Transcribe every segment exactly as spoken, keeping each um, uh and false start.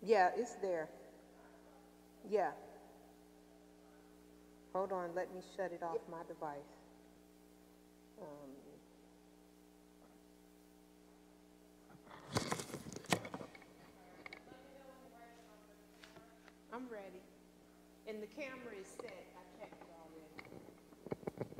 Yeah, it's there. Yeah. Hold on, let me shut it off my device. Um, I'm ready. And the camera is set. I checked it already.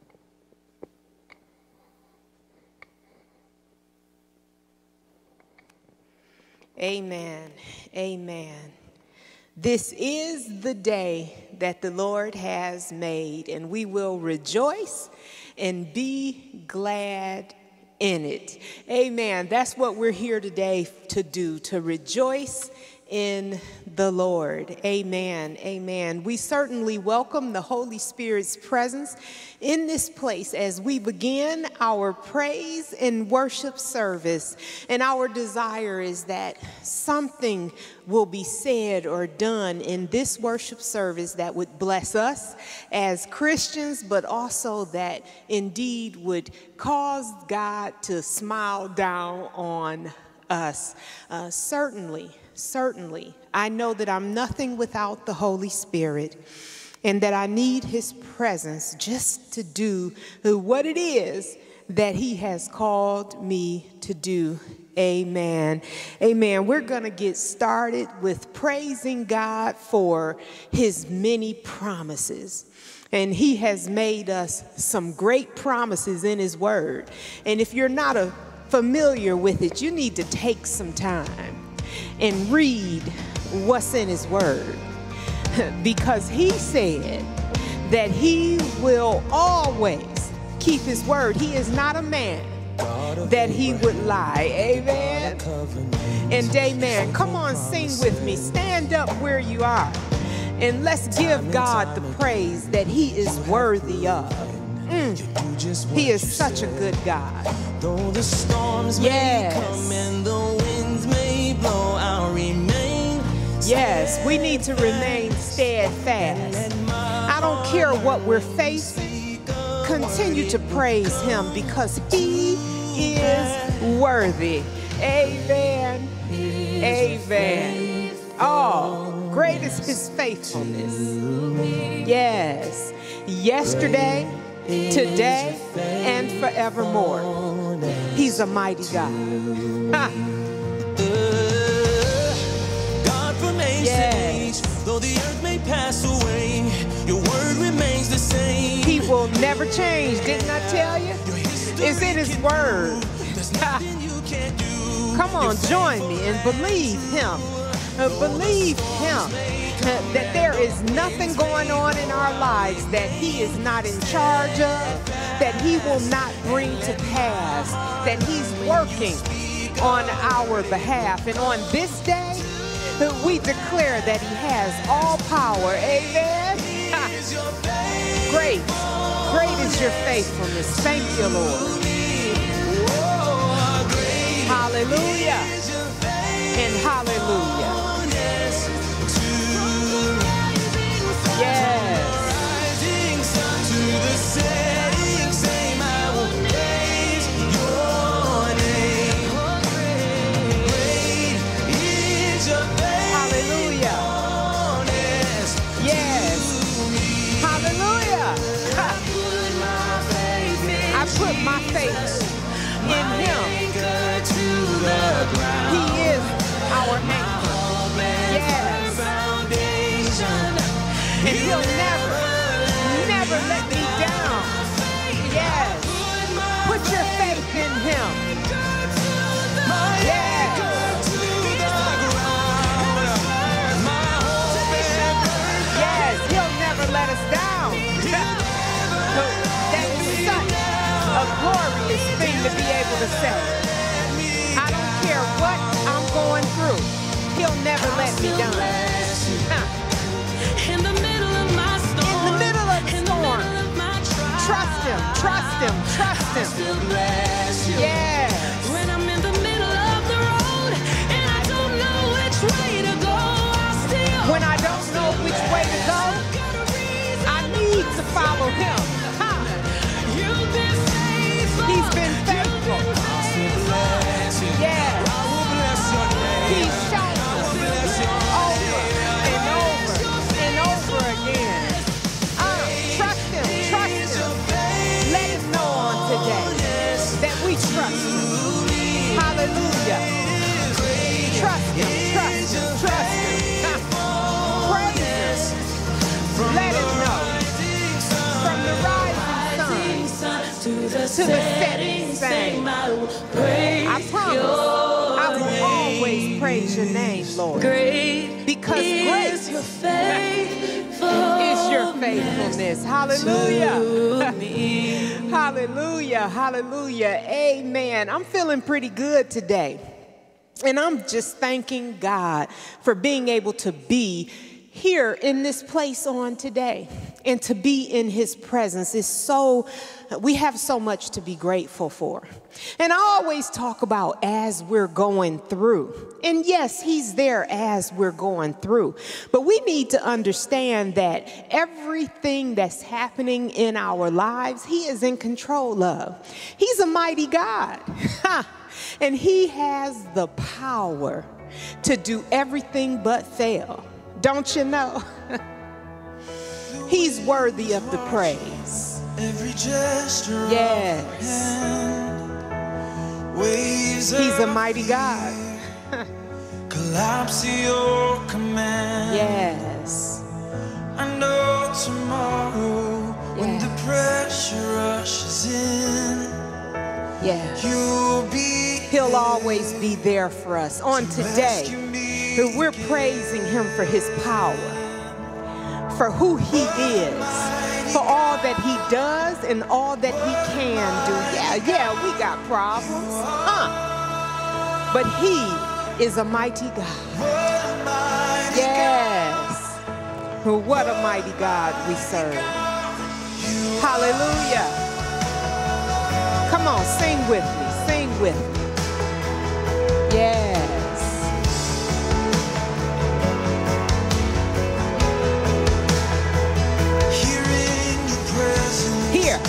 Amen. Amen. This is the day that the Lord has made, and we will rejoice and be glad in it. Amen. That's what we're here today to do, to rejoice in the Lord. Amen. Amen. We certainly welcome the Holy Spirit's presence in this place as we begin our praise and worship service. And our desire is that something will be said or done in this worship service that would bless us as Christians, but also that indeed would cause God to smile down on us. Uh, certainly, certainly, I know that I'm nothing without the Holy Spirit, and that I need his presence just to do what it is that he has called me to do. Amen. Amen. We're going to get started with praising God for his many promises. And he has made us some great promises in his word. And if you're not a familiar with it, you need to take some time and read what's in his word, because he said that he will always keep his word. He is not a man that he would lie. Amen. And amen. Come on, sing with me. Stand up where you are, and let's give God the praise that he is worthy of. Mm. He is such a good God. Though the storms yes. may come and the winds may blow, I'll remain. Yes, we need to remain steadfast. I don't care what we're facing. Continue to praise him because he is worthy. Amen. Amen. Oh, great is his faithfulness. Yes. Yesterday, today, and forevermore. He's a mighty God. Ha. God from age yes. to age, though the earth may pass away, your word remains the same. He will never change, didn't I tell you? It's in his word. Come on, join me and believe him. Uh, believe him. That there is nothing going on in our lives that he is not in charge of, that he will not bring to pass, that he's working on our behalf. And on this day, we declare that he has all power. Amen. Great, great is your faithfulness. Thank you, Lord. Hallelujah and hallelujah. Yes. Rising sun to the setting same, I will praise your name. Great is your faithfulness. Hallelujah. Yes. Hallelujah. I put my faith in him. He is our anchor. Yes. And he'll never, never let me down. Yes. Put your faith in him. Yes. Yes, he'll never let us down. That is such a glorious thing to be able to say. I don't care what I'm going through. He'll never let me down. In the middle of my storm, in the middle of the storm, trust him, trust him, trust him. Yes. When I'm in the middle of the road and I don't know which way to go, I'll still. When I don't know which way to go, I need to follow him. Huh. He's been faithful. Yes. He's shown us. to the setting sun. I will praise I promise I will always praise your name, Lord. Great Because is great your faithfulness. is your faithfulness. Hallelujah. To me. Hallelujah. Hallelujah. Amen. I'm feeling pretty good today. And I'm just thanking God for being able to be here in this place on today, and to be in his presence is so, we have so much to be grateful for. And I always talk about as we're going through, and yes, he's there as we're going through, but we need to understand that everything that's happening in our lives, he is in control of. He's a mighty God. And he has the power to do everything but fail. Don't you know? He's worthy of the praise. Every gesture Yes. hand, waves He's a of mighty God. collapse your command. Yes. I know tomorrow when the Yes. pressure rushes in, Yes. you'll be He'll always be there for us. On today, we're praising him for his power, for who he is, for all that he does and all that he can do. Yeah, yeah, we got problems, huh? But he is a mighty God. Yes. What a mighty God we serve. Hallelujah. Come on, sing with me. Sing with me. Yes. Here.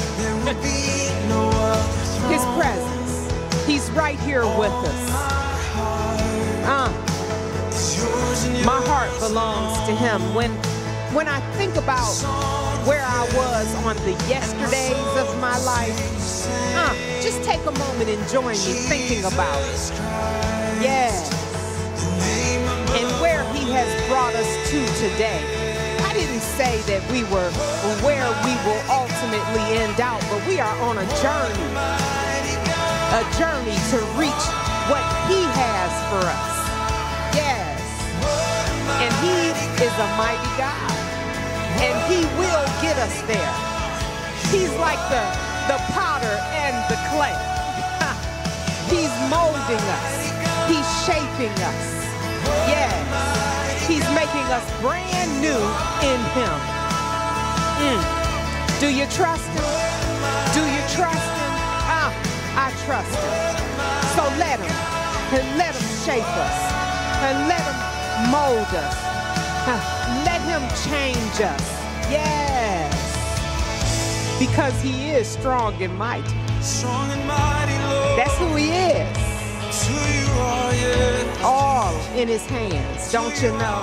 His presence. He's right here with us. Uh, my heart belongs to him. When, when I think about where I was on the yesterdays of my life, uh, just take a moment and join me thinking about it. Yes. And where he has brought us to today. I didn't say that we were where we will ultimately end out, but we are on a journey, a journey to reach what he has for us. Yes. And he is a mighty God, and he will get us there. He's like the, the potter and the clay. He's molding us. He's shaping us. Yes. He's making us brand new in him. Mm. Do you trust him? Do you trust him? Ah, I trust him. So let him, and let him shape us, and let him mold us. Ah, let him change us. Yes. Because he is strong and mighty. strong and mighty, Lord. That's who he is. To you are, yes. All in his hands, don't you know?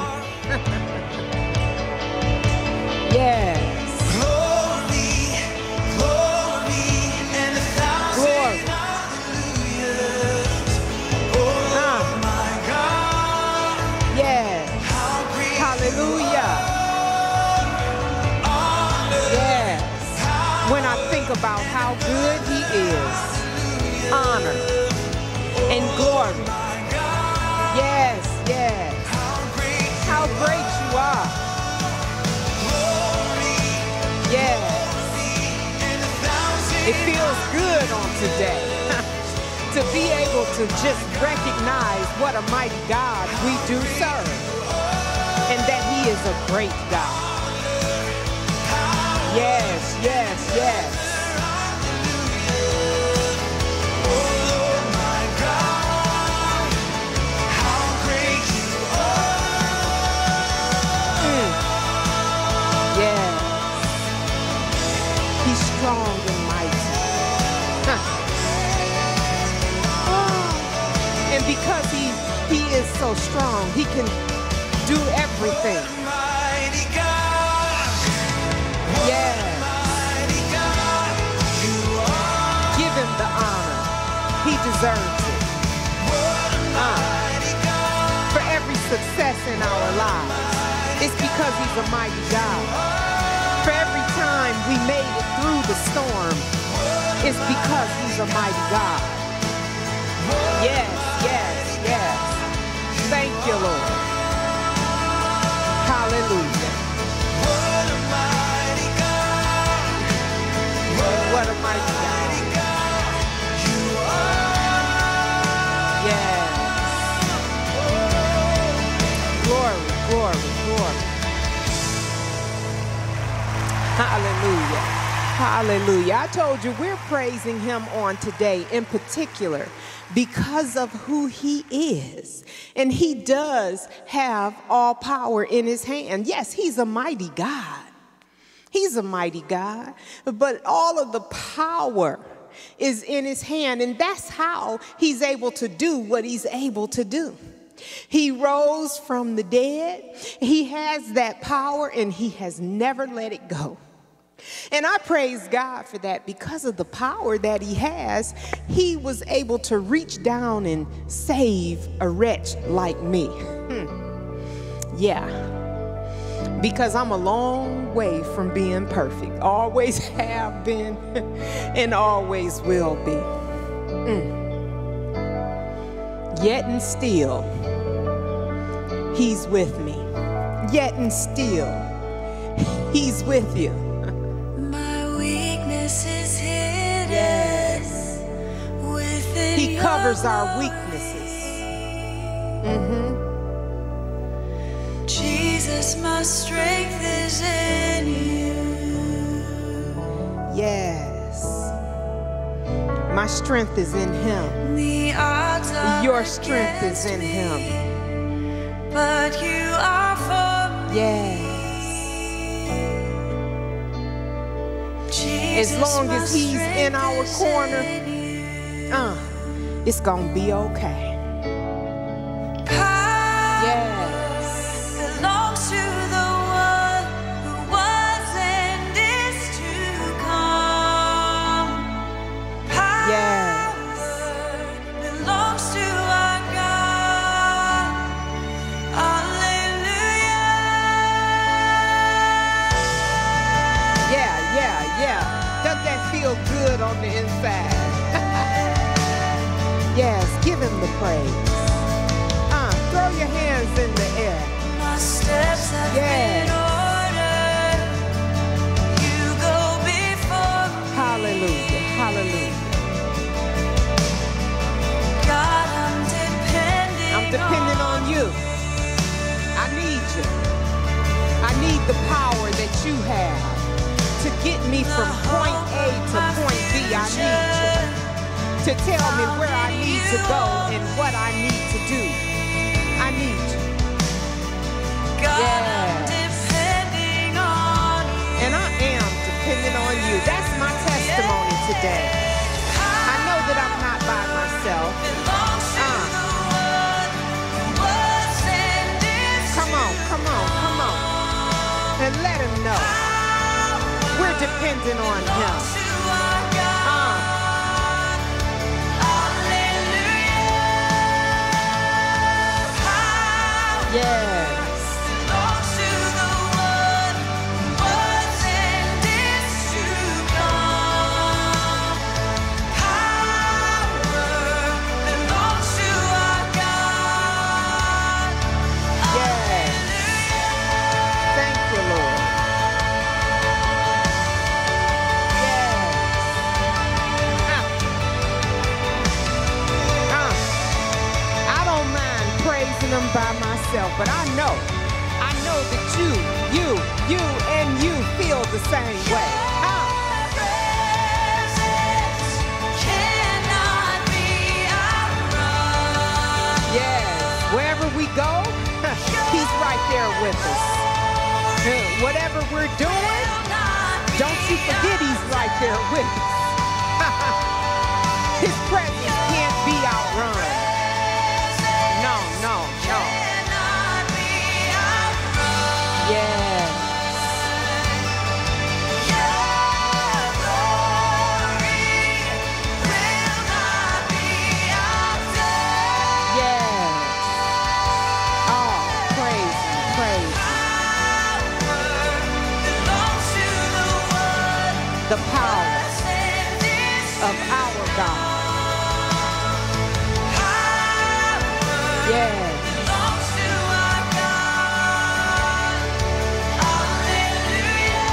Yes. Glory, glory, and a thousand Glory. hallelujahs. Oh, Ah. my God, Yes. how great Hallelujah. Yes. When I think about how good he is, honor and glory. Yes, yes. How great you are. Yes. It feels good on today to be able to just recognize what a mighty God we do serve, and that he is a great God. Yes, yes, yes. Mm. Yes. He's strong and mighty. Huh. Oh. And because he, he is so strong, he can do everything. mighty God. Yes. Mighty God, you are. Give him the honor. He deserves it. Uh, for every success in our lives, it's because he's a mighty God. For every time we made it through the storm, It's because he's a mighty God. Yes, yes, yes. Thank you, Lord. Hallelujah. What a mighty God. What a mighty God. You are. Yes. Glory, glory, glory. Hallelujah. Hallelujah. I told you we're praising him on today in particular because of who he is. And he does have all power in his hand. Yes, he's a mighty God. He's a mighty God. But all of the power is in his hand. And that's how he's able to do what he's able to do. He rose from the dead. He has that power and he has never let it go. And I praise God for that. Because of the power that he has, he was able to reach down and save a wretch like me. Hmm. Yeah. Because I'm a long way from being perfect. Always have been and always will be. Mm. Yet and still, he's with me. Yet and still, he's with you. Is hidden yes. within He covers your our weaknesses. Mm-hmm. Jesus, my strength is in you. Yes. My strength is in him. The odds are Your strength is in me, him. but you are for me. Yes. Jesus, as long as he's in our corner, in uh, it's gonna be okay. Power Yes. belongs to the one who was and is to come. Power Yes. belongs to our God. Hallelujah. Yeah, yeah, yeah. Doesn't that feel good on the inside? Yes, give him the praise. Uh, throw your hands in the air. My steps have Yes. been ordered. You go before me. Hallelujah, hallelujah. God, I'm depending I'm depending on you. I need you. I need the power that you have to get me from point A to point B. I need you to tell me where I need to go and what I need to do. I need you. God, Yes. I'm depending on you. And I am depending on you. That's my testimony today. I know that I'm not by myself. Belongs to Uh. the one who was and is Come on, come on, come on. And let him know we're dependent on him. belongs to our God. Uh, Hallelujah. Power yes. belongs to the one who was and is to come. Power belongs to our God. Yes. Thank you, Lord. Yes. Uh, uh. I don't mind praising him by myself, but I know, I know that you, you, you, and you feel the same way. Uh, Presence cannot be outrun. yes. Wherever we go, he's right there with us. Uh, Whatever we're doing, don't you forget he's right there with us. His presence can't be outrun. No, no, no. Cannot be outrun. Yes. Your glory will not be outdone. Yes. Oh, praise him, praise him. Power belongs to the one The power. who was and is of our God. Yes. belongs to our God. Hallelujah.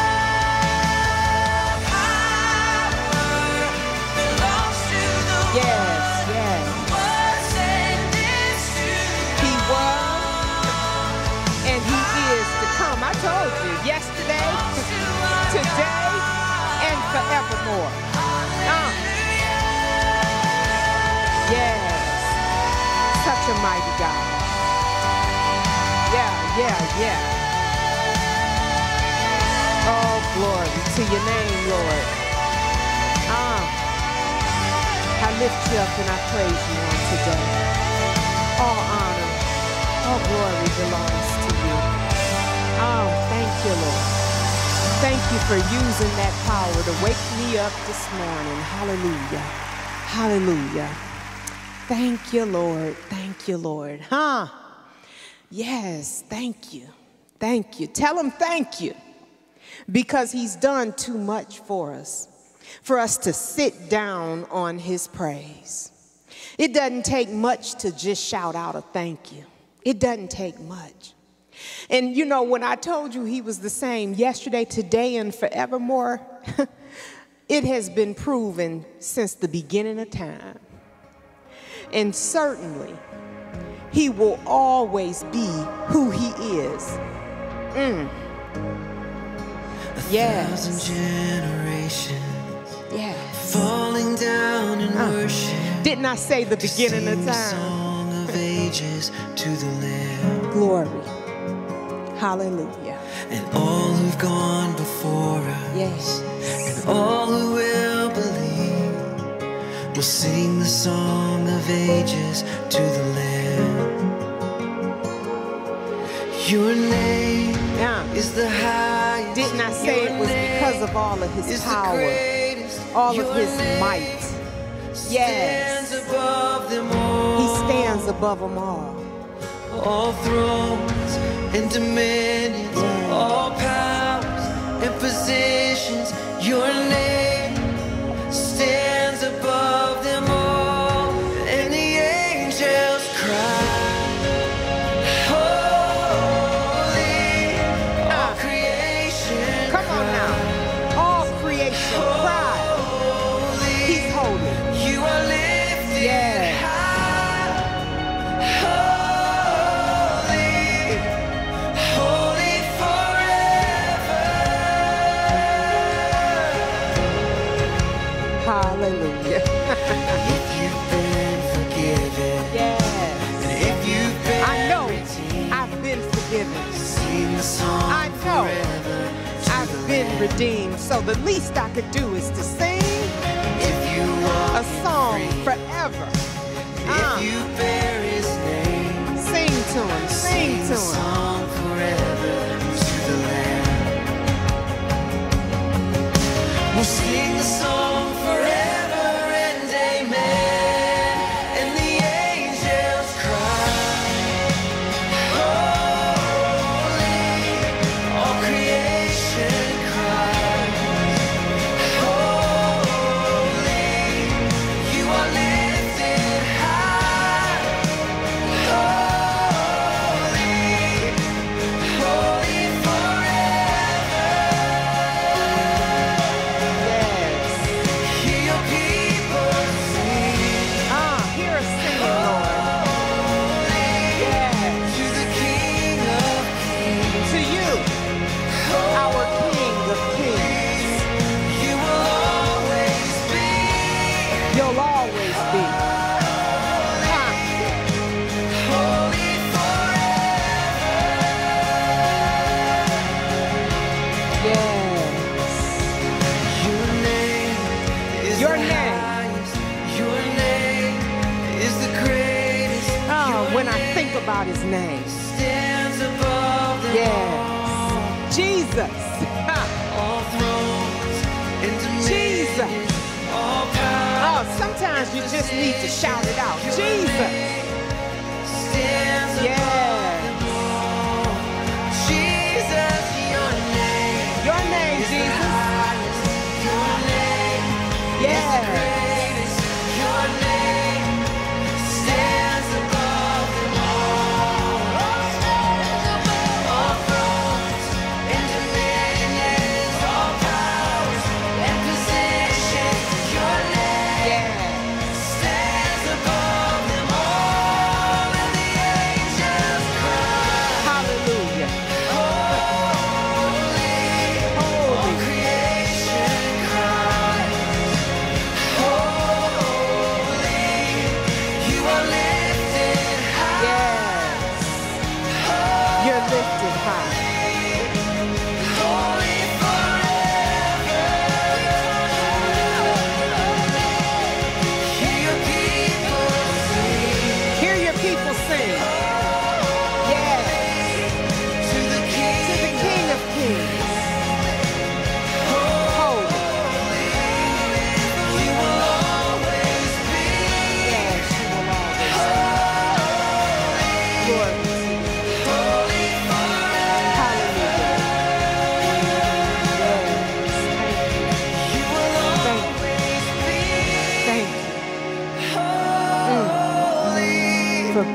Power belongs to the Yes, yes. was and is to He was and he is to come. I told you yesterday, today, and forevermore. Uh, yes. Such a mighty God. Yeah, yeah, yeah. Oh, glory to your name, Lord. Ah, I lift you up and I praise you on today. All honor, all glory belongs to you. Oh, thank you, Lord. Thank you for using that power to wake me up this morning. Hallelujah. Hallelujah. Thank you, Lord. Thank you, Lord. Huh? Yes, thank you. Thank you. Tell him thank you. Because he's done too much for us, for us to sit down on his praise. It doesn't take much to just shout out a thank you. It doesn't take much. And you know, when I told you he was the same yesterday, today, and forevermore, it has been proven since the beginning of time. And certainly, he will always be who he is. Mm. Yes. A thousand generations Yes. falling down in Uh. worship. Didn't I say the beginning of Sing the time? song of ages to the Lamb. Glory. Hallelujah. And all who've gone before us, Yes. and all who will believe, will sing the song of ages to the Lamb. Your name Yeah. is the highest. Didn't I say Your it was name because of all of his is the power, greatest. all Your of his name might? Yes. stands above them all. He stands above them all. All thrones and dominions, Yeah. all powers and positions. Your name stands above them all. And the angels cry, holy. All Ah. creation Come on now. All creation cry. holy. He's holy. You are lifted Yes. high. Holy, holy forever. Hallelujah. If you've been forgiven, Yes. and if you've been I know redeemed, I've been forgiven. sing the song I know forever to I've the been Lamb. redeemed. So the least I could do is to sing If you walk a song free, forever. if Ah. you bear His name, Sing to him. Sing the to him. song forever to the Lamb. We'll sing the song forever and amen. And the angels cry, holy. All creation cries, holy. You are lifted high, holy, holy forever. Yes. Hear your people sing, Ah, hear us singing, Lord. Yes. to the King of Kings. To you, our King of Kings. You will always be You'll always be. Ah, holy forever. yes. Your name is Your the name. highest. Your name is the greatest. Oh, Your when I name think about his name. stands above them Yes. all. Jesus. Ha. All thrones and Jesus. dominions, all power. Oh, sometimes you just need to shout it out. Jesus. Stands Yes. above them all. Jesus, your name Your name, is the Jesus. highest. Your name is the Yes.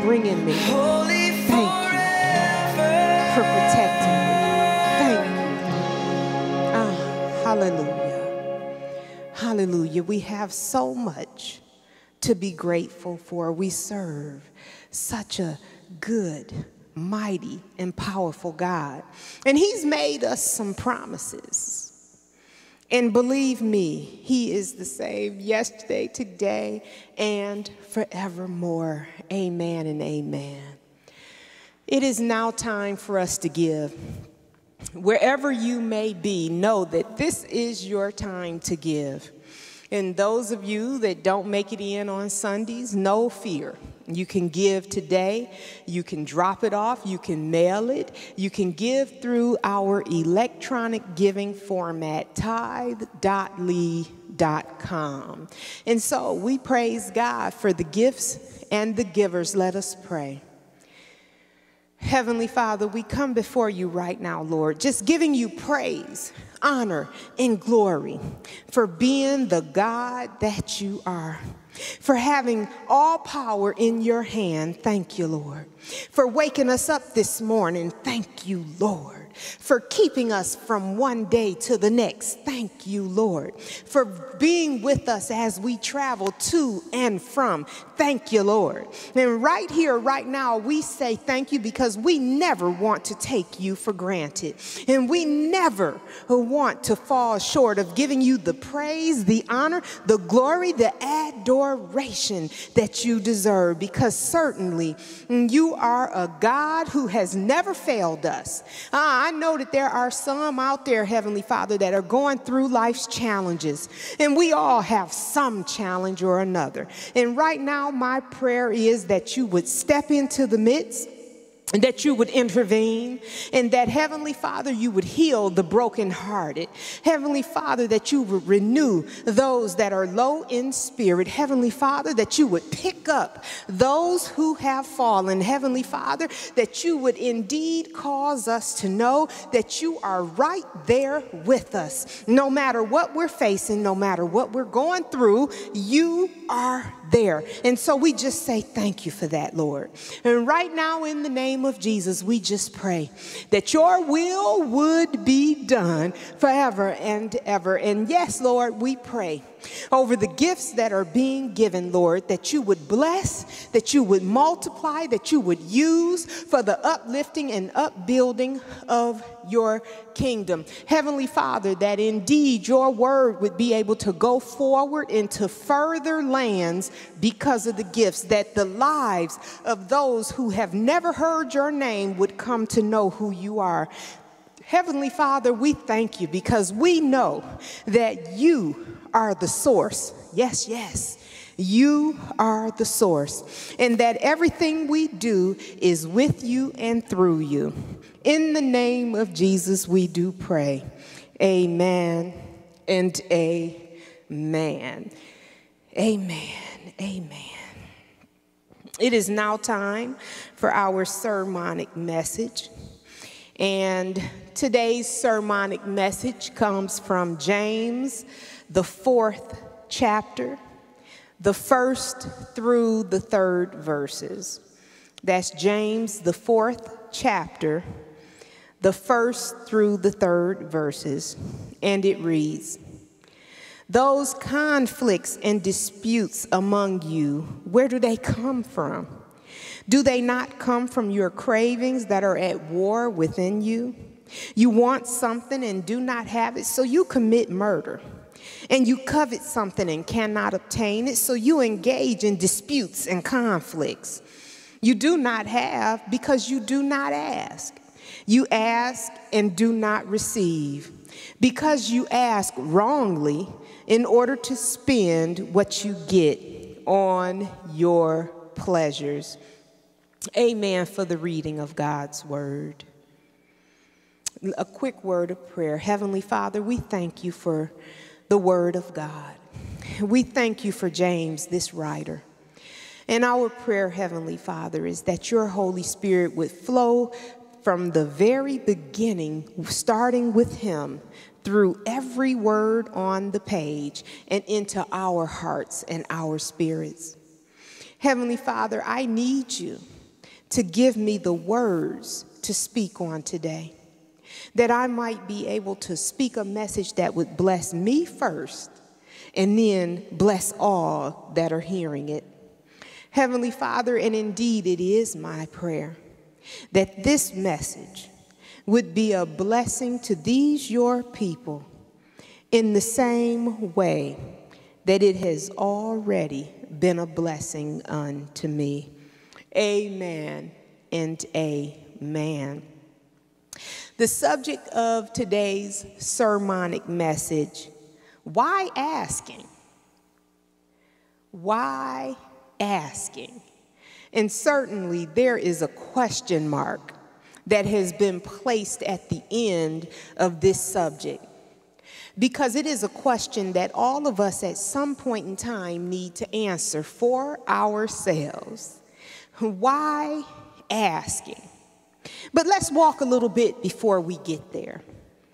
bringing me. Holy Thank you for protecting me. Thank you. Ah, hallelujah. Hallelujah. We have so much to be grateful for. We serve such a good, mighty, and powerful God. And he's made us some promises. And believe me, he is the same yesterday, today, and forevermore. Amen and amen. It is now time for us to give. Wherever you may be, know that this is your time to give. And those of you that don't make it in on Sundays, no fear. You can give today, you can drop it off, you can mail it, you can give through our electronic giving format, tithe dot lee dot com. And so we praise God for the gifts and the givers. Let us pray. Heavenly Father, we come before you right now, Lord, just giving you praise, honor, and glory for being the God that you are, for having all power in your hand. Thank you, Lord. For waking us up this morning. Thank you, Lord. For keeping us from one day to the next. Thank you, Lord. For being with us as we travel to and from. Thank you, Lord. And right here, right now, we say thank you because we never want to take you for granted. And we never want to fall short of giving you the praise, the honor, the glory, the adoration that you deserve. Because certainly you are a God who has never failed us. Uh, I know that there are some out there, Heavenly Father, that are going through life's challenges. And we all have some challenge or another. And right now, my prayer is that you would step into the midst, and that you would intervene, and that, Heavenly Father, you would heal the brokenhearted. Heavenly Father, that you would renew those that are low in spirit. Heavenly Father, that you would pick up those who have fallen. Heavenly Father, that you would indeed cause us to know that you are right there with us. No matter what we're facing, no matter what we're going through, you are there. And so we just say thank you for that, Lord. And right now, in the name of Jesus, we just pray that your will would be done forever and ever. And yes, Lord, we pray over the gifts that are being given, Lord, that you would bless, that you would multiply, that you would use for the uplifting and upbuilding of your kingdom. Heavenly Father, that indeed your word would be able to go forward into further lands because of the gifts, that the lives of those who have never heard your name would come to know who you are. Heavenly Father, we thank you because we know that you are the source. Yes, yes. You are the source, and that everything we do is with you and through you. In the name of Jesus, we do pray. Amen and amen. Amen. Amen. It is now time for our sermonic message. And today's sermonic message comes from James, the fourth chapter, the first through the third verses. That's James, the fourth chapter, the first through the third verses. And it reads, "Those conflicts and disputes among you, where do they come from? Do they not come from your cravings that are at war within you? You want something and do not have it, so you commit murder. And you covet something and cannot obtain it, so you engage in disputes and conflicts. You do not have because you do not ask. You ask and do not receive, because you ask wrongly in order to spend what you get on your pleasures." Amen for the reading of God's word. A quick word of prayer. Heavenly Father, we thank you for the word of God. We thank you for James, this writer. And our prayer, Heavenly Father, is that your Holy Spirit would flow from the very beginning, starting with him, through every word on the page and into our hearts and our spirits. Heavenly Father, I need you to give me the words to speak on today, that I might be able to speak a message that would bless me first and then bless all that are hearing it. Heavenly Father, and indeed it is my prayer that this message would be a blessing to these your people in the same way that it has already been a blessing unto me. Amen and amen. The subject of today's sermonic message, why asking? Why asking? And certainly there is a question mark that has been placed at the end of this subject, because it is a question that all of us at some point in time need to answer for ourselves. Why asking? But let's walk a little bit before we get there.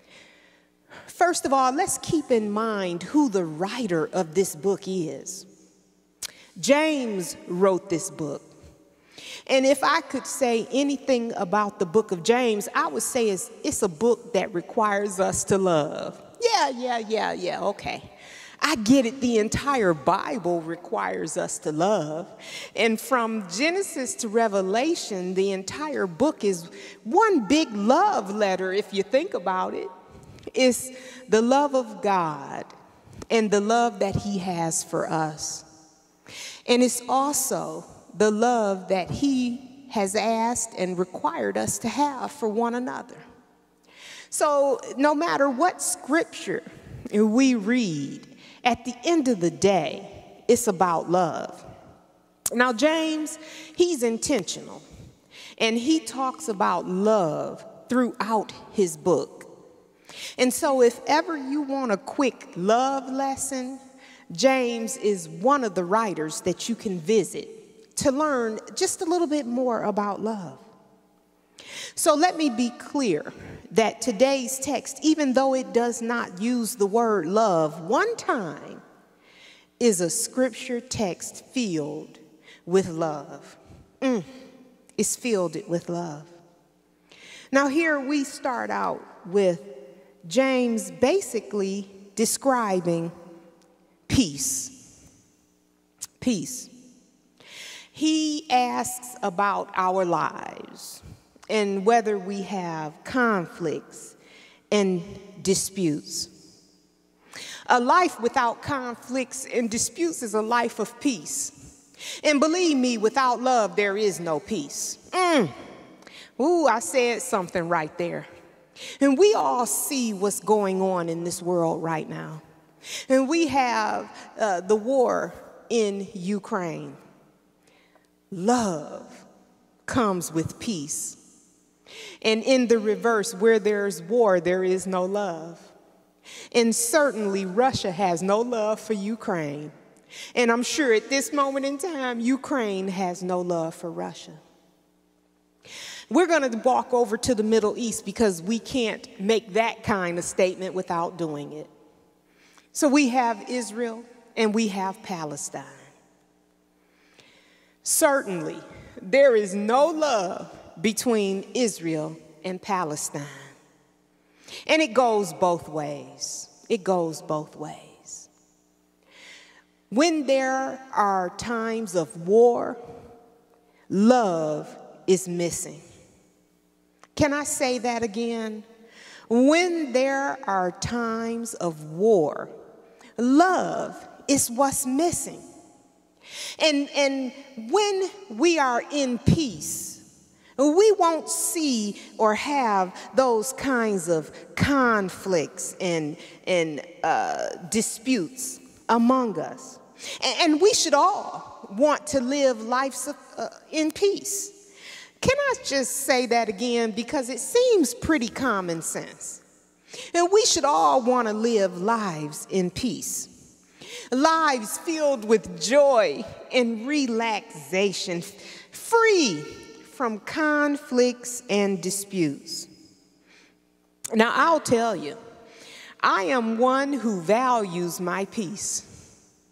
First of all, let's keep in mind who the writer of this book is. James wrote this book. And if I could say anything about the book of James, I would say it's, it's a book that requires us to love. Yeah, yeah, yeah, yeah, okay. I get it. The entire Bible requires us to love. And from Genesis to Revelation, the entire book is one big love letter, if you think about it. It's the love of God and the love that he has for us. And it's also the love that he has asked and required us to have for one another. So no matter what scripture we read, at the end of the day, it's about love. Now, James, he's intentional, and he talks about love throughout his book. And so if ever you want a quick love lesson, James is one of the writers that you can visit to learn just a little bit more about love. So let me be clear that today's text, even though it does not use the word love one time, is a scripture text filled with love. Mm, it's filled with love. Now here we start out with James basically describing peace. Peace. He asks about our lives and whether we have conflicts and disputes. A life without conflicts and disputes is a life of peace. And believe me, without love, there is no peace. Mm. Ooh, I said something right there. And we all see what's going on in this world right now. And we have uh, the war in Ukraine. Love comes with peace. And in the reverse, where there's war, there is no love. And certainly Russia has no love for Ukraine. And I'm sure at this moment in time, Ukraine has no love for Russia. We're going to walk over to the Middle East because we can't make that kind of statement without doing it. So we have Israel and we have Palestine. Certainly, there is no love between Israel and Palestine. And it goes both ways. It goes both ways. When there are times of war, love is missing. Can I say that again? When there are times of war, love is what's missing. And, and when we are in peace, we won't see or have those kinds of conflicts and, and uh, disputes among us. And, and we should all want to live lives of, uh, in peace. Can I just say that again? Because it seems pretty common sense. And we should all want to live lives in peace. Lives filled with joy and relaxation, free from conflicts and disputes. Now, I'll tell you, I am one who values my peace.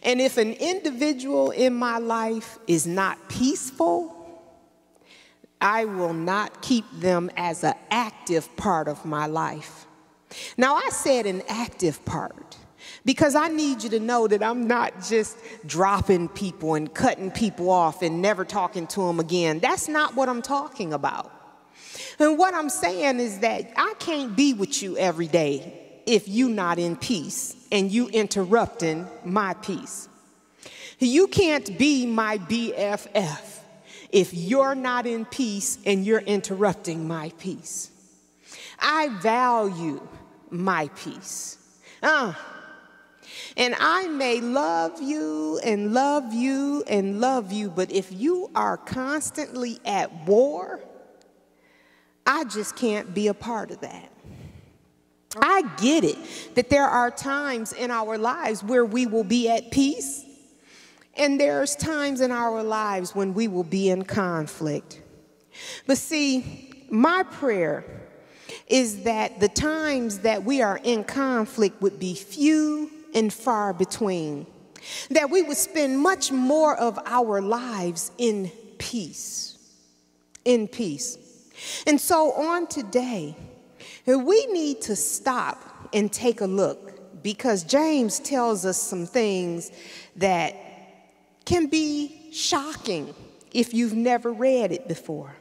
And if an individual in my life is not peaceful, I will not keep them as an active part of my life. Now, I said an active part because I need you to know that I'm not just dropping people and cutting people off and never talking to them again. That's not what I'm talking about. And what I'm saying is that I can't be with you every day if you're not in peace and you interrupting my peace. You can't be my B F F if you're not in peace and you're interrupting my peace. I value my peace. Uh, and I may love you and love you and love you, but if you are constantly at war, I just can't be a part of that. I get it that there are times in our lives where we will be at peace, and there's times in our lives when we will be in conflict. But see, my prayer is that the times that we are in conflict would be few and far between, that we would spend much more of our lives in peace, in peace. And so on today, we need to stop and take a look, because James tells us some things that can be shocking if you've never read it before.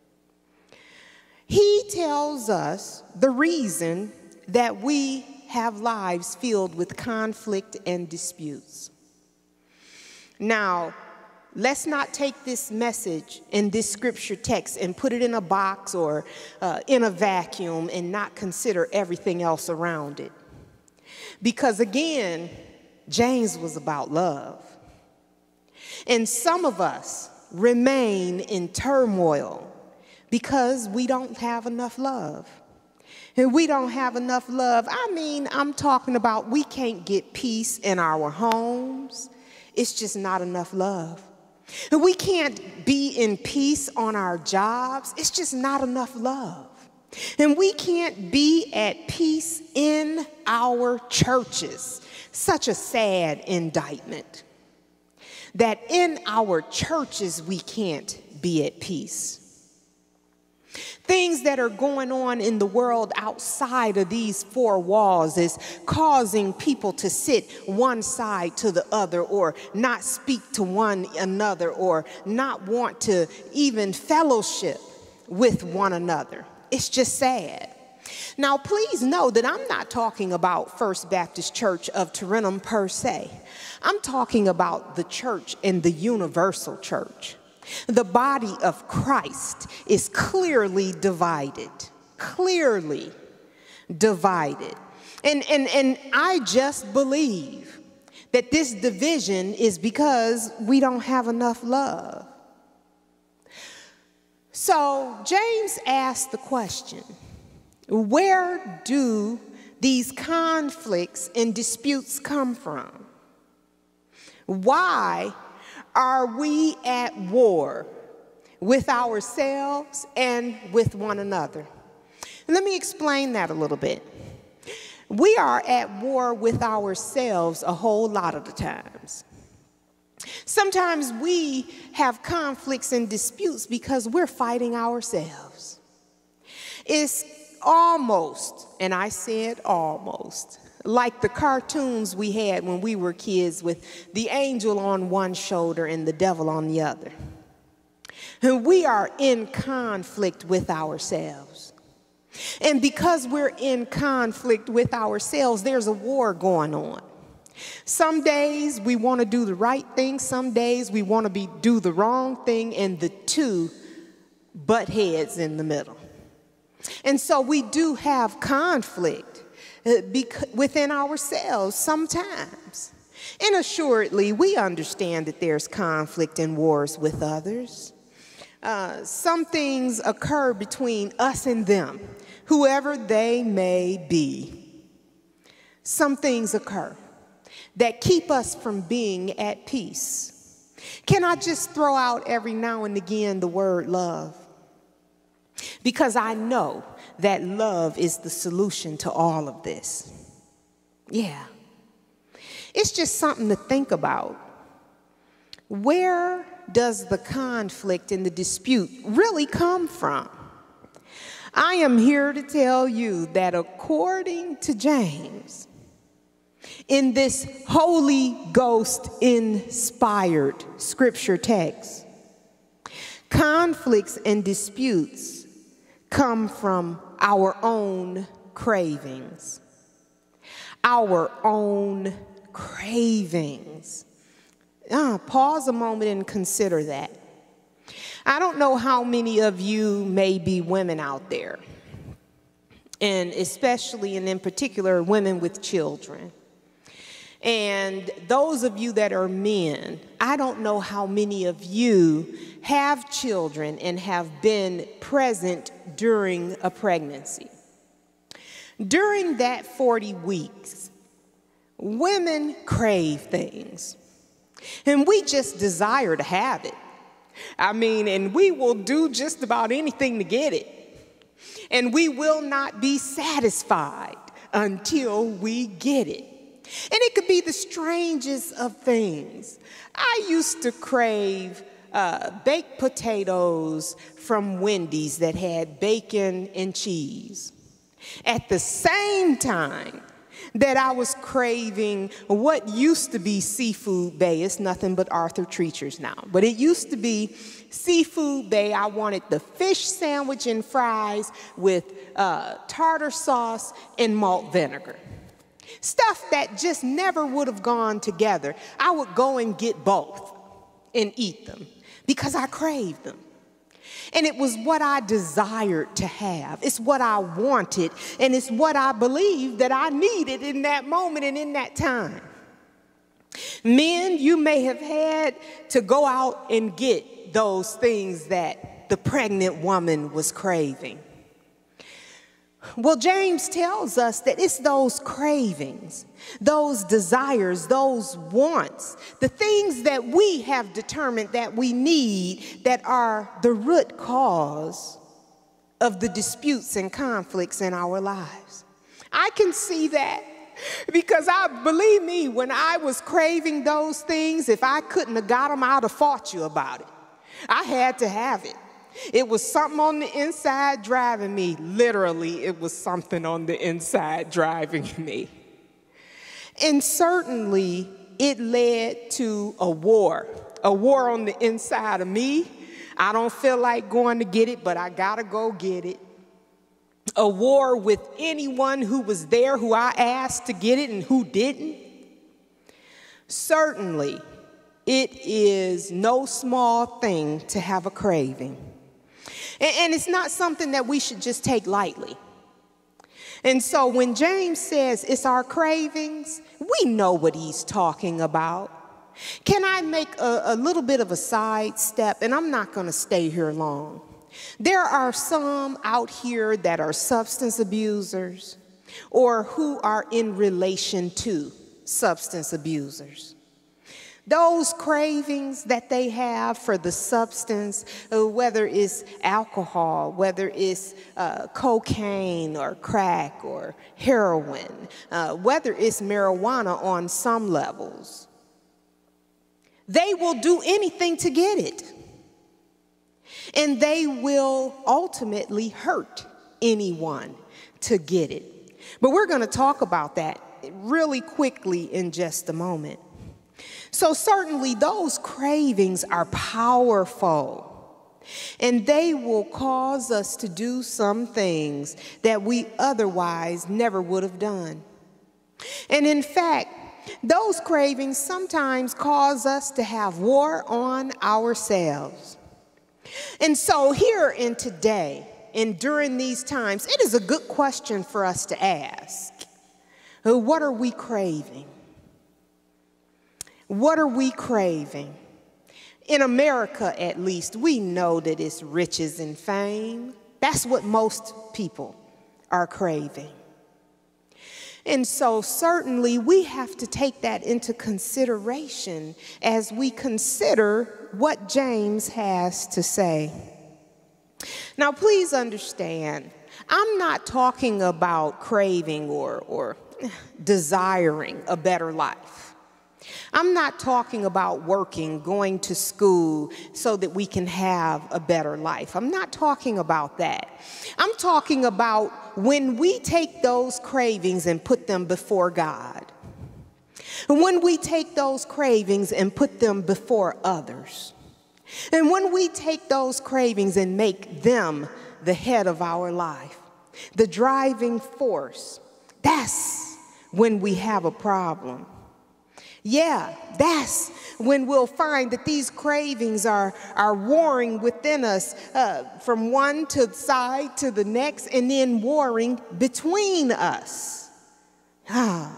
He tells us the reason that we have lives filled with conflict and disputes. Now, let's not take this message in this scripture text and put it in a box or uh, in a vacuum and not consider everything else around it. Because again, James was about love. And some of us remain in turmoil because we don't have enough love. And we don't have enough love. I mean, I'm talking about we can't get peace in our homes. It's just not enough love. And we can't be in peace on our jobs. It's just not enough love. And we can't be at peace in our churches. Such a sad indictment that in our churches we can't be at peace. Things that are going on in the world outside of these four walls is causing people to sit one side to the other, or not speak to one another, or not want to even fellowship with one another. It's just sad. Now, please know that I'm not talking about First Baptist Church of Tarentum per se. I'm talking about the church and the universal church. The body of Christ is clearly divided, clearly divided. And, and, and I just believe that this division is because we don't have enough love. So James asked the question, where do these conflicts and disputes come from? Why are we at war with ourselves and with one another? Let me explain that a little bit. We are at war with ourselves a whole lot of the times. Sometimes we have conflicts and disputes because we're fighting ourselves. It's almost, and I said almost, like the cartoons we had when we were kids with the angel on one shoulder and the devil on the other. And we are in conflict with ourselves. And because we're in conflict with ourselves, there's a war going on. Some days we want to do the right thing, some days we want to be do the wrong thing, and the two butt heads in the middle. And so we do have conflict within ourselves sometimes. And assuredly, we understand that there's conflict and wars with others. Uh, some things occur between us and them, whoever they may be. Some things occur that keep us from being at peace. Can I just throw out every now and again the word love? Because I know that love is the solution to all of this. Yeah. It's It's just something to think about. Where does the conflict and the dispute really come from? I am here to tell you that according to James, in this Holy Ghost inspired scripture text, conflicts and disputes come from our own cravings. Our own cravings. Uh, pause a moment and consider that. I don't know how many of you may be women out there, and especially and in particular women with children. And those of you that are men, I don't know how many of you have children and have been present during a pregnancy. During that forty weeks, women crave things, and we just desire to have it. I mean, and we will do just about anything to get it. And we will not be satisfied until we get it. And it could be the strangest of things. I used to crave uh, baked potatoes from Wendy's that had bacon and cheese. At the same time that I was craving what used to be Seafood Bay. It's nothing but Arthur Treacher's now. But it used to be Seafood Bay. I wanted the fish sandwich and fries with uh, tartar sauce and malt vinegar. Stuff that just never would have gone together. I would go and get both and eat them because I craved them. And it was what I desired to have. It's what I wanted, and it's what I believed that I needed in that moment and in that time. Men, you may have had to go out and get those things that the pregnant woman was craving. Well, James tells us that it's those cravings, those desires, those wants, the things that we have determined that we need that are the root cause of the disputes and conflicts in our lives. I can see that because I believe me, when I was craving those things, if I couldn't have got them, I'd have fought you about it. I had to have it. It was something on the inside driving me. Literally, it was something on the inside driving me. And certainly, it led to a war, a war on the inside of me. I don't feel like going to get it, but I gotta go get it. A war with anyone who was there who I asked to get it and who didn't. Certainly, it is no small thing to have a craving. And it's not something that we should just take lightly. And so when James says it's our cravings, we know what he's talking about. Can I make a, a little bit of a sidestep? And I'm not going to stay here long. There are some out here that are substance abusers or who are in relation to substance abusers. Those cravings that they have for the substance, uh, whether it's alcohol, whether it's uh, cocaine or crack or heroin, uh, whether it's marijuana on some levels, they will do anything to get it. And they will ultimately hurt anyone to get it. But we're going to talk about that really quickly in just a moment. So certainly those cravings are powerful, and they will cause us to do some things that we otherwise never would have done. And in fact, those cravings sometimes cause us to have war on ourselves. And so here in today and during these times, it is a good question for us to ask. What are we craving? What are we craving? In America, at least, we know that it's riches and fame. That's what most people are craving. And so certainly we have to take that into consideration as we consider what James has to say. Now, please understand, I'm not talking about craving or, or desiring a better life. I'm not talking about working, going to school so that we can have a better life. I'm not talking about that. I'm talking about when we take those cravings and put them before God. When we take those cravings and put them before others. And when we take those cravings and make them the head of our life, the driving force, that's when we have a problem. Yeah, that's when we'll find that these cravings are, are warring within us uh, from one to side to the next, and then warring between us. Ah.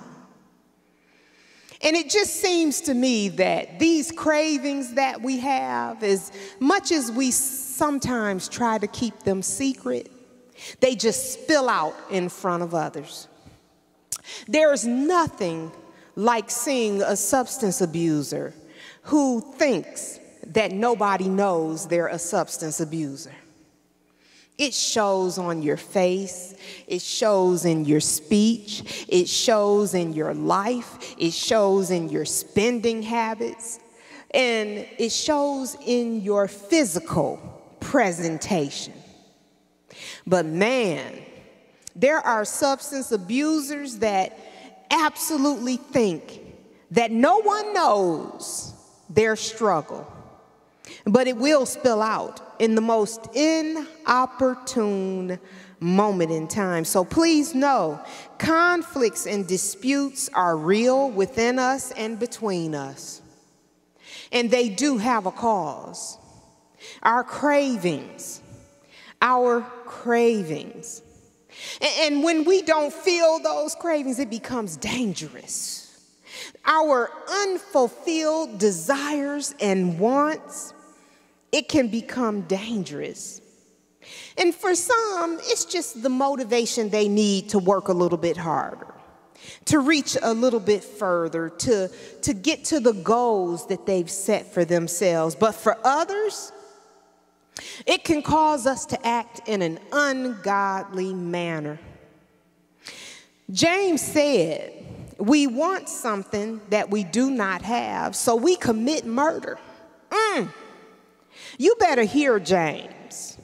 And it just seems to me that these cravings that we have, as much as we sometimes try to keep them secret, they just spill out in front of others. There's nothing like seeing a substance abuser who thinks that nobody knows they're a substance abuser. It shows on your face, it shows in your speech, it shows in your life, it shows in your spending habits, and it shows in your physical presentation. But man, there are substance abusers that absolutely think that no one knows their struggle, but it will spill out in the most inopportune moment in time. So please know, conflicts and disputes are real within us and between us, and they do have a cause. Our cravings, our cravings. And when we don't feel those cravings, it becomes dangerous. Our unfulfilled desires and wants, it can become dangerous. And for some, it's just the motivation they need to work a little bit harder, to reach a little bit further, to, to get to the goals that they've set for themselves. But for others, it can cause us to act in an ungodly manner. James said, we want something that we do not have, so we commit murder. Mm. You better hear James.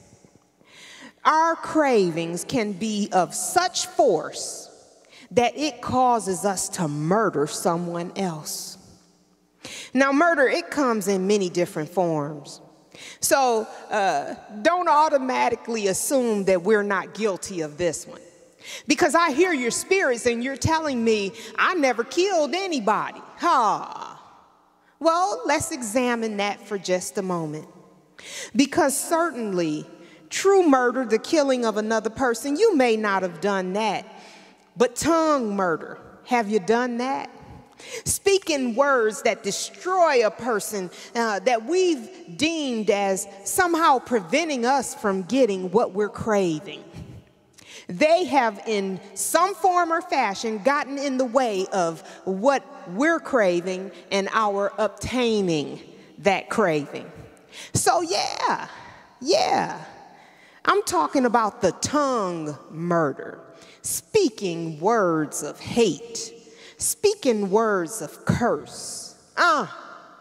Our cravings can be of such force that it causes us to murder someone else. Now, murder, it comes in many different forms. So uh, don't automatically assume that we're not guilty of this one. Because I hear your spirits and you're telling me I never killed anybody. Ha. Well, let's examine that for just a moment. Because certainly, true murder, the killing of another person, you may not have done that. But tongue murder, have you done that? Speaking words that destroy a person uh, that we've deemed as somehow preventing us from getting what we're craving. They have in some form or fashion gotten in the way of what we're craving and our obtaining that craving. So yeah, yeah, I'm talking about the tongue murder, speaking words of hate, speaking words of curse. Ah,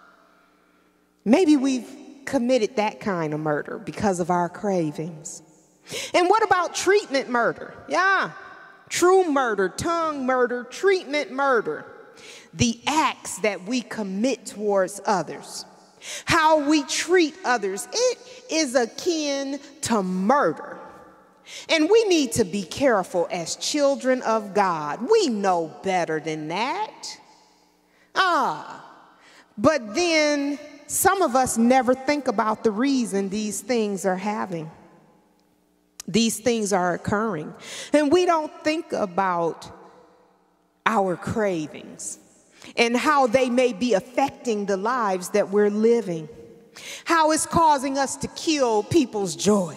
maybe we've committed that kind of murder because of our cravings. And what about treatment murder? Yeah, true murder, tongue murder, treatment murder. The acts that we commit towards others, how we treat others, it is akin to murder. And we need to be careful as children of God. We know better than that. Ah, but then some of us never think about the reason these things are having. These things are occurring. And we don't think about our cravings and how they may be affecting the lives that we're living, how it's causing us to kill people's joy.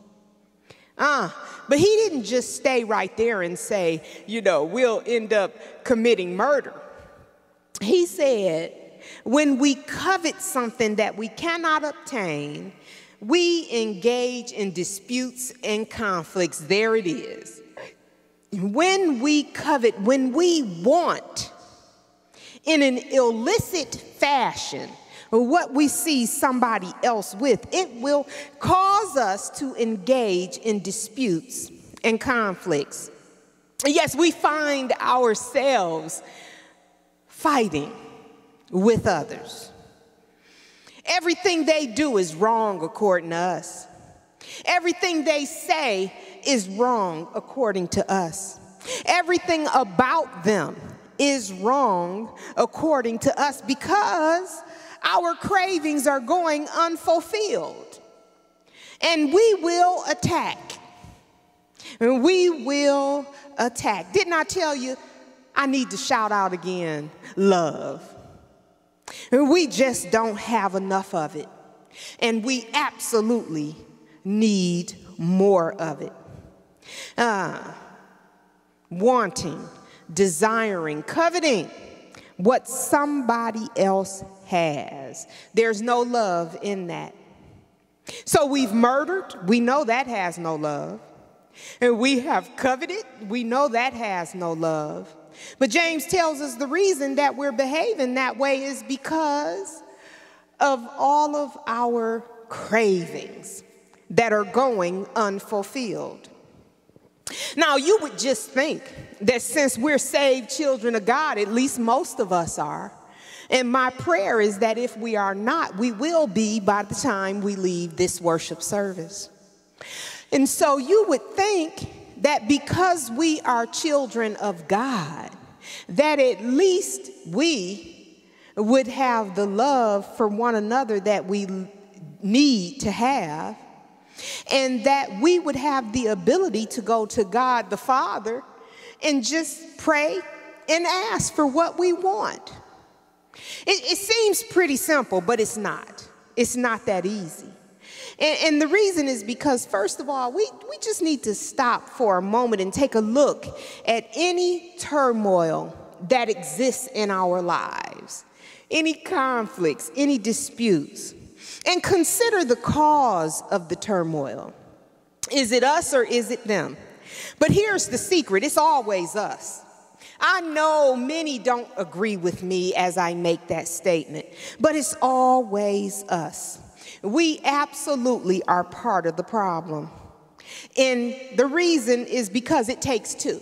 Ah, but he didn't just stay right there and say, you know, we'll end up committing murder. He said, when we covet something that we cannot obtain, we engage in disputes and conflicts. There it is. When we covet, when we want, in an illicit fashion, what we see somebody else with, it will cause us to engage in disputes and conflicts. Yes, we find ourselves fighting with others. Everything they do is wrong according to us. Everything they say is wrong according to us. Everything about them is wrong according to us because our cravings are going unfulfilled. And we will attack. And we will attack. Didn't I tell you I need to shout out again, love? And we just don't have enough of it. And we absolutely need more of it. Uh, wanting, desiring, coveting what somebody else has. There's no love in that. So we've murdered. We know that has no love. And we have coveted. We know that has no love. But James tells us the reason that we're behaving that way is because of all of our cravings that are going unfulfilled. Now, you would just think that since we're saved children of God, at least most of us are, and my prayer is that if we are not, we will be by the time we leave this worship service. And so you would think that because we are children of God, that at least we would have the love for one another that we need to have, and that we would have the ability to go to God the Father and just pray and ask for what we want. It, it seems pretty simple, but it's not. It's not that easy. And, and the reason is because, first of all, we, we just need to stop for a moment and take a look at any turmoil that exists in our lives, any conflicts, any disputes, and consider the cause of the turmoil. Is it us or is it them? But here's the secret. It's always us. I know many don't agree with me as I make that statement, but it's always us. We absolutely are part of the problem. And the reason is because it takes two.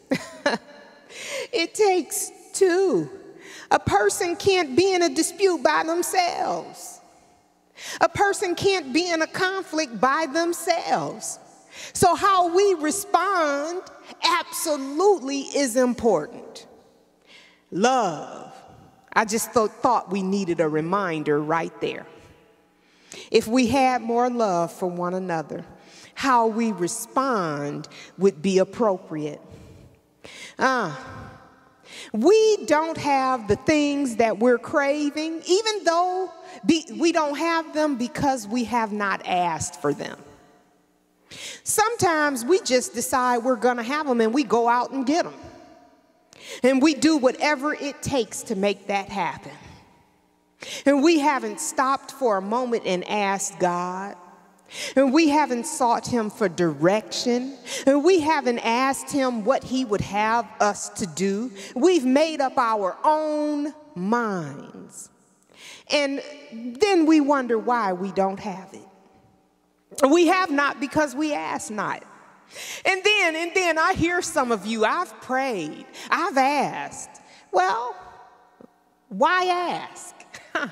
It takes two. A person can't be in a dispute by themselves. A person can't be in a conflict by themselves. So how we respond absolutely is important. Love. I just th- thought we needed a reminder right there. If we had more love for one another, how we respond would be appropriate. Ah. Uh, We don't have the things that we're craving, even though be, we don't have them because we have not asked for them. Sometimes we just decide we're going to have them and we go out and get them. And we do whatever it takes to make that happen. And we haven't stopped for a moment and asked God. And we haven't sought him for direction. And we haven't asked him what he would have us to do. We've made up our own minds. And then we wonder why we don't have it. We have not because we ask not. And then, and then I hear some of you, I've prayed, I've asked. Well, why ask? Huh.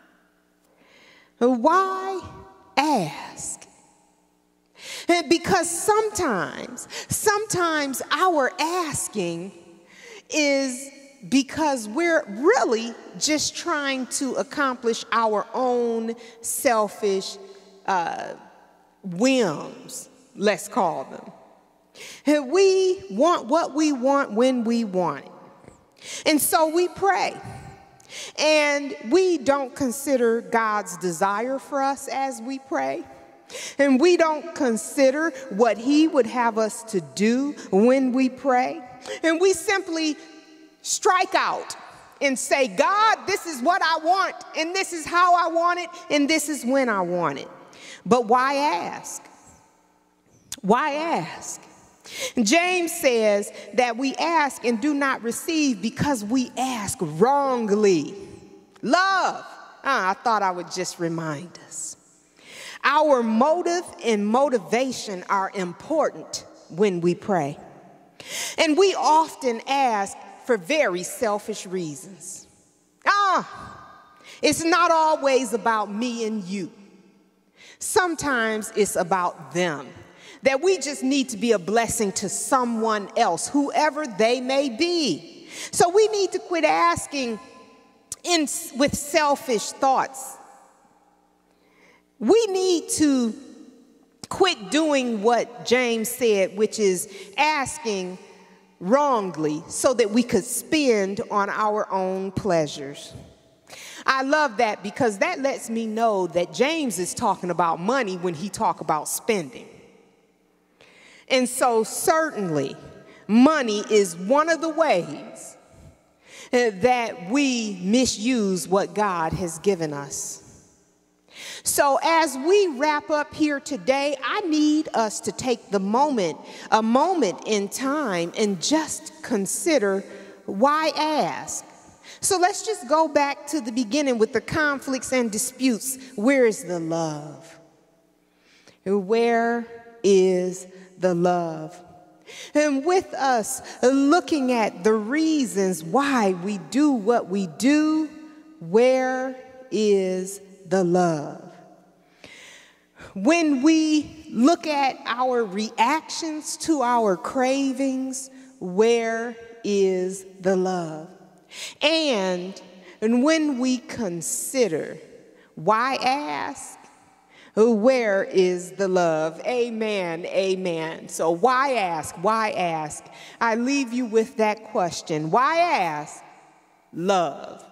Why ask? Because sometimes, sometimes our asking is because we're really just trying to accomplish our own selfish uh, whims, let's call them. And we want what we want when we want it. And so we pray. And we don't consider God's desire for us as we pray. And we don't consider what he would have us to do when we pray. And we simply strike out and say, God, this is what I want, and this is how I want it, and this is when I want it. But why ask? Why ask? James says that we ask and do not receive because we ask wrongly. Love. Ah, I thought I would just remind us. Our motive and motivation are important when we pray. And we often ask for very selfish reasons. Ah, it's not always about me and you. Sometimes it's about them. That we just need to be a blessing to someone else, whoever they may be. So we need to quit asking in, with selfish thoughts. We need to quit doing what James said, which is asking wrongly so that we could spend on our own pleasures. I love that because that lets me know that James is talking about money when he talks about spending. And so certainly money is one of the ways that we misuse what God has given us. So as we wrap up here today, I need us to take the moment, a moment in time and just consider why ask. So let's just go back to the beginning with the conflicts and disputes. Where is the love? Where is the love? And with us looking at the reasons why we do what we do, where is the love? When we look at our reactions to our cravings, where is the love? And, and when we consider why ask, where is the love? Amen, amen. So why ask, why ask? I leave you with that question. Why ask? Love.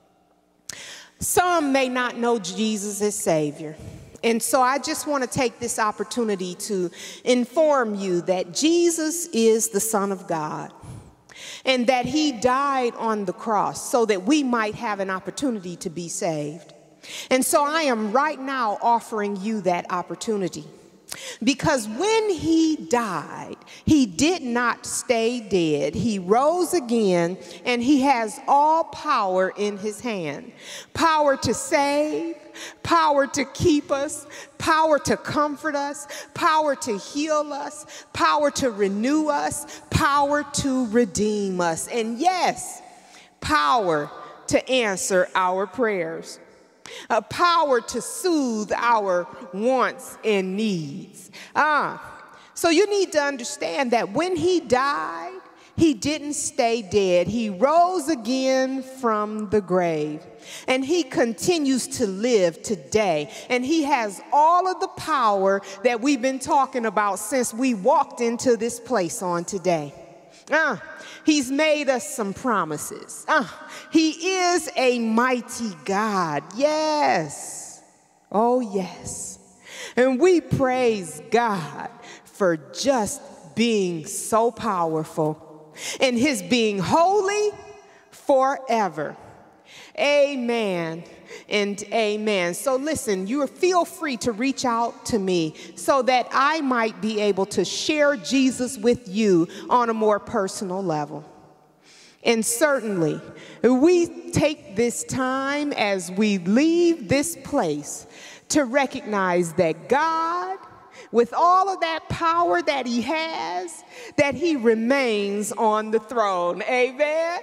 Some may not know Jesus as Savior. And so I just want to take this opportunity to inform you that Jesus is the Son of God and that he died on the cross so that we might have an opportunity to be saved. And so I am right now offering you that opportunity. Because when he died, he did not stay dead. He rose again, and he has all power in his hand. Power to save, power to keep us, power to comfort us, power to heal us, power to renew us, power to redeem us. And yes, power to answer our prayers. A power to soothe our wants and needs. Ah, so you need to understand that when he died, he didn't stay dead. He rose again from the grave. And he continues to live today. And he has all of the power that we've been talking about since we walked into this place on today. Ah, he's made us some promises. Ah, he is a mighty God. Yes. Oh, yes. And we praise God for just being so powerful and his being holy forever. Amen and amen. So listen, you feel free to reach out to me so that I might be able to share Jesus with you on a more personal level. And certainly, we take this time as we leave this place to recognize that God, with all of that power that he has, that he remains on the throne. Amen.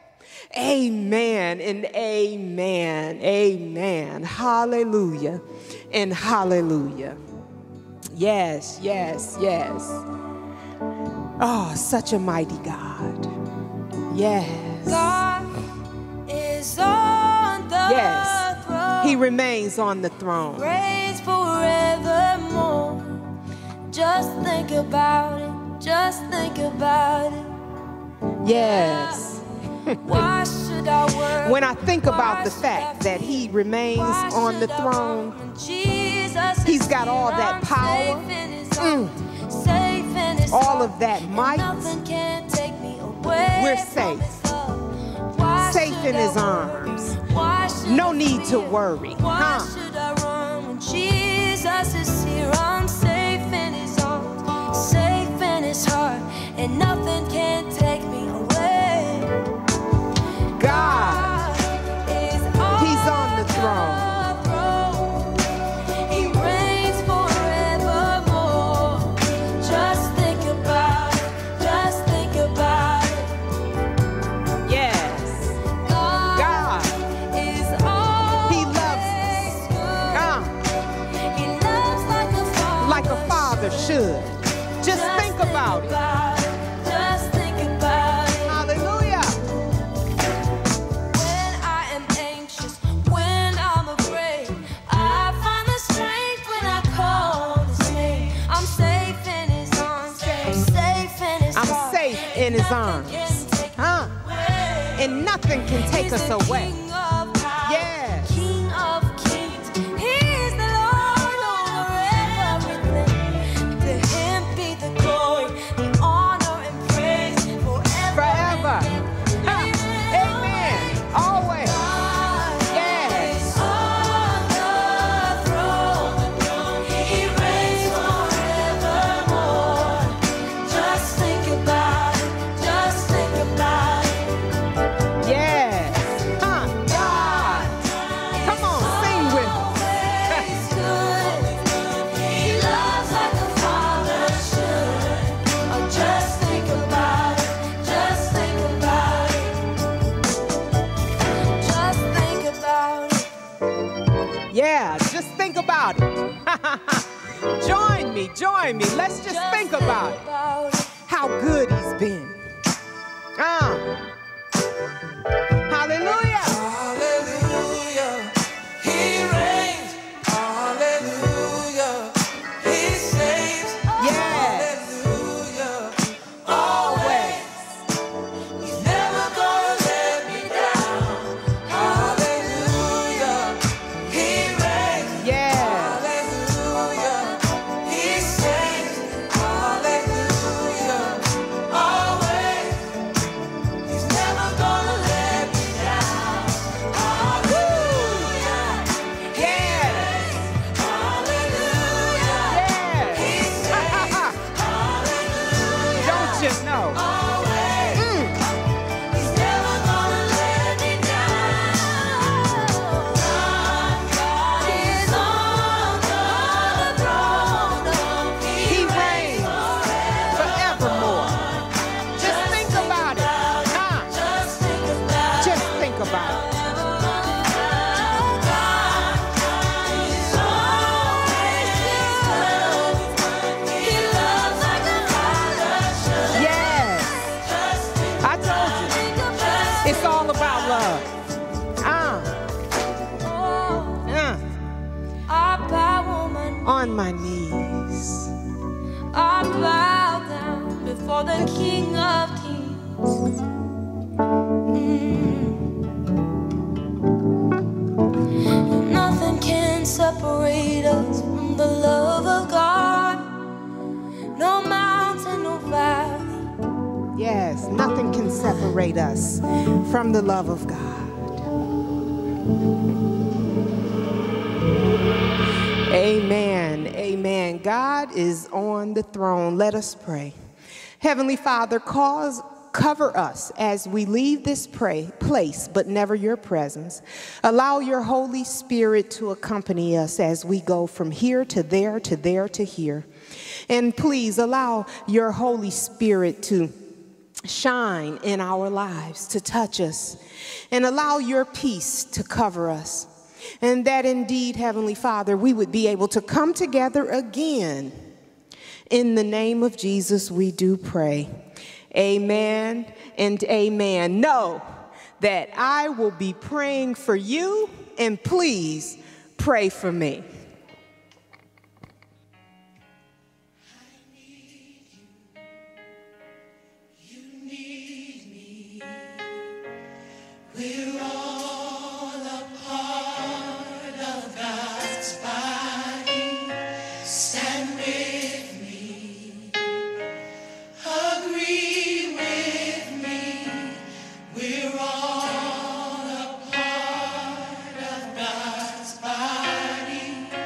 Amen and amen, amen, hallelujah and hallelujah. Yes, yes, yes. Oh, such a mighty God. Yes. God is on the yes. throne. He remains on the throne. Reigns forevermore. Just think about it. Just think about it. Yes. Why should I worry? When I think about the fact that he remains on the throne, he's got all that power, mm, all of that might. We're safe. Safe in his arms. No need to worry. Huh? Jesus is here. I'm safe in his arms, safe in his heart. and nothing can take me away. God, is He's on the throne. He reigns forevermore. Just think about it. Just think about it. Yes. God, God, is always He loves us. good. Ah, He loves like a father, like a father should. Just think about it. Just think about it. Hallelujah. When I am anxious, when I'm afraid, I find the strength when I call His name. I'm safe in His arms. Safe in His I'm arms. safe in His Nothing arms. can take me Huh? away. And nothing can take He's us the away. King of power, Yes. King of kings. He's the Lord over everything. To Him be the glory, the honor, and praise forever. Forever. Huh. Amen. Always. Yes. On the throne, He reigns forevermore. Just think about it. Just think about it. Yes. Huh. God. Come on, sing with us. Always good. He loves like a father should. Oh, just think about it. Just think about it. Just think about it. Yeah, just think about it. Join me, join me. Let's just Just think about it. about it. How good He's been. Ah. Hallelujah. Hallelujah, He reigns. Hallelujah, He saves. Yes. Hallelujah, Always. He's never gonna let me down. Hallelujah, He reigns. Yes. Hallelujah, He saves. Hallelujah, always. He's never gonna let me down. Hallelujah, Yes. hallelujah. Yes. Don't you know? Mm. He's never gonna let me down. God is on the throne. He reigns forevermore. Just think about it. Huh? Just think about Just think about it. Yes. I told you. It's all about love. Ah. Uh, I bow on my knees. on my knees. I bow down before the King of Kings. Mm. Nothing can separate us from the love of God. No mountain, no valley. Yes, nothing can separate us from the love of God. Amen. Amen. God is on the throne. Let us pray. Heavenly Father, cause cover us as we leave this pray, place, but never your presence. Allow your Holy Spirit to accompany us as we go from here to there, to there, to here. And please allow your Holy Spirit to shine in our lives, to touch us, and allow your peace to cover us. And that indeed, Heavenly Father, we would be able to come together again. In the name of Jesus, we do pray. Amen and amen. Know that I will be praying for you, and please pray for me. We're all a part of God's body. Stand with me. Agree with me. We're all a part of God's body.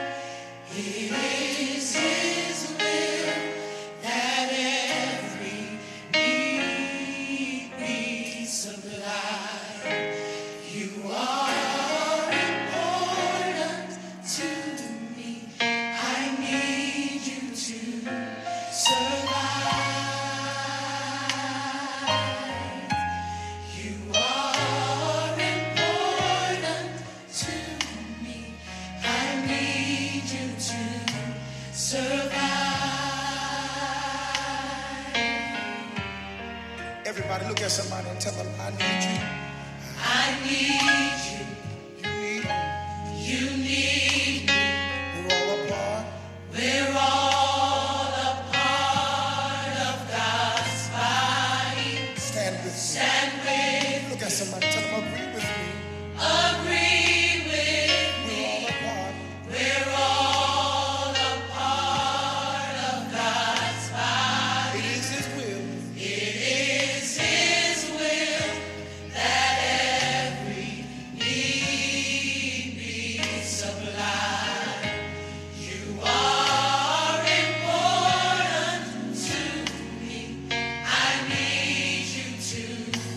Look at somebody and tell them, I need you. I need you. You need me. You need me. We're all a part. We're all a part of God's body. Stand with me. Stand with. Look at somebody, tell them, agree with me. Agree with We're all me. a part. We're all a part of God's body. It is His will. It is His will that every need be supplied. You are important to me. I need you to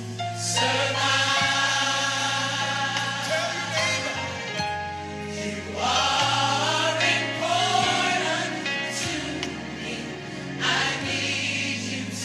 survive. Tell your neighbor. You are important to me. I need you to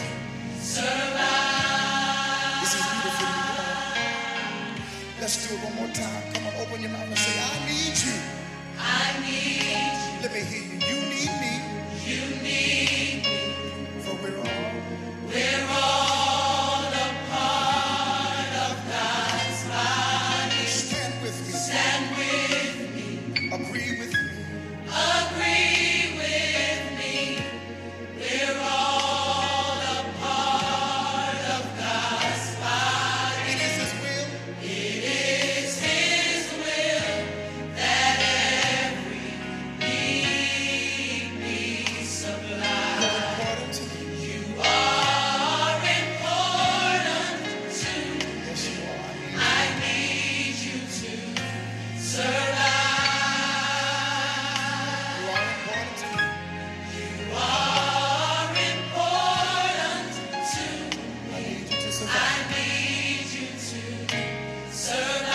survive. This is beautiful. Come on. Let's do it one more time. Come on, open your mouth and say, I need you. I need you. Let me hear you. You need me. You need me. For we're all. We're all a part of God's body. Stand with me. Stand with me. Agree with me. Agree with me. We're all a part of God's body. It is His will. It is His will that every need be supplied. You're important to me. You are important to me. Yes, you are. I I need you to survive. need you. You are important to me. You are important to I me. need you to I survive. need you to survive.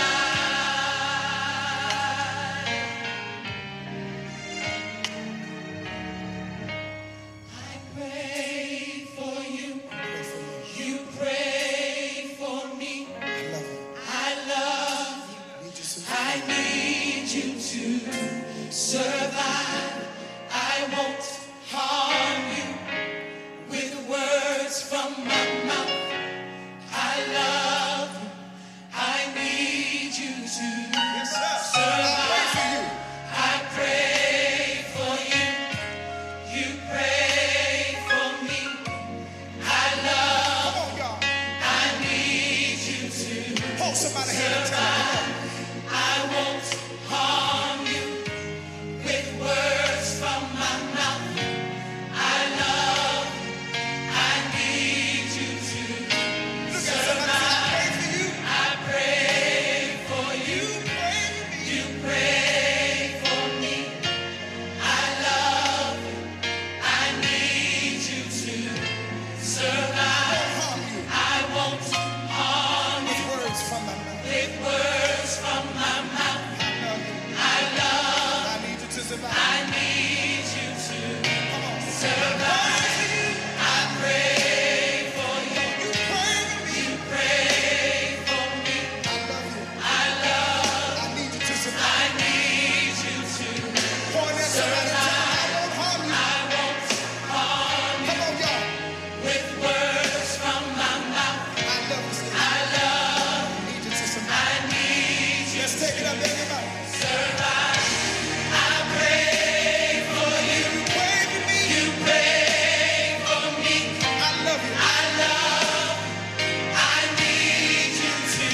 I pray for you. Pray for me. You pray for me. I love you. I love you. I need you to survive. I need you to survive. I won't harm you with words from my mouth. I love you. I need you to Yes, sir. I survive. pray for you. I pray for you. You pray for me. I love. Come on, y'all. I need you to Hold somebody hand and tell them. I won't harm you with words from my mouth. I love. I need you to Look at somebody say, I pray for you. I pray for you. You pray for me. You pray for me. I love. I need you to survive. Harm you I won't harm with you words from my mouth. with words from my mouth. I love you. I love. I need you to survive. I need you to Come on. survive. I pray for you. You pray for me. You pray for me. I love you. I love. I need you to I survive. need you to Point at somebody and tell them, I won't harm you. I won't harm Come on, y'all. with words from my mouth. I love you. Say, I love. I need you to I survive. need you Let's take it up, everybody. to survive. I pray for you. You pray for me. You pray for me. I love you. I love. I need you to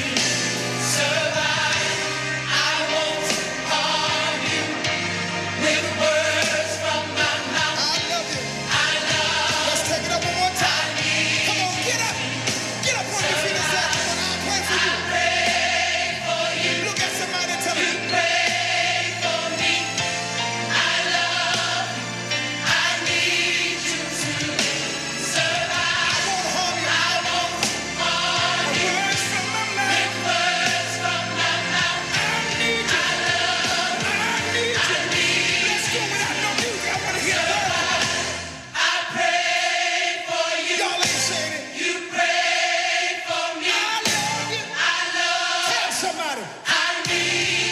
survive. I won't harm you with words from my mouth. I love you. I love. Let's take it up one more time. Come on, get up. Get up on your feet and say, come on, I'll pray for you. Pray for you. Look at somebody and tell them, Pray for me. I love. I need you to survive. I won't harm you. I won't harm you Words from my mouth. with words from my mouth. I need you. I need you. Let's go without no music. I want to hear the word. I pray for you. Y'all ain't saying it. You pray for me. I love you. I love. Tell somebody. I need